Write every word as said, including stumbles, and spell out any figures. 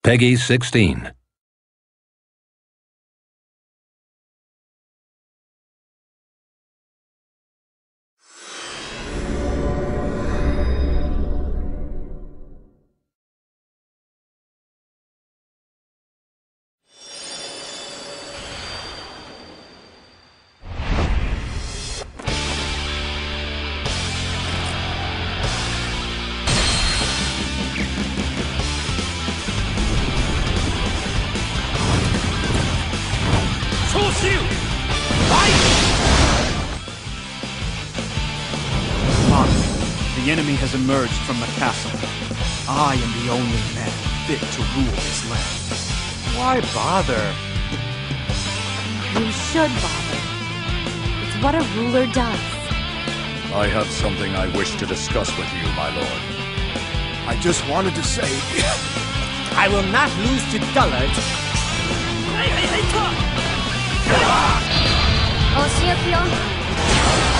Peggy sixteen. The enemy has emerged from the castle. I am the only man fit to rule this land. Why bother? You should bother. It's what a ruler does. I have something I wish to discuss with you, my lord. I just wanted to say... I will not lose to dullards. お仕置きよ。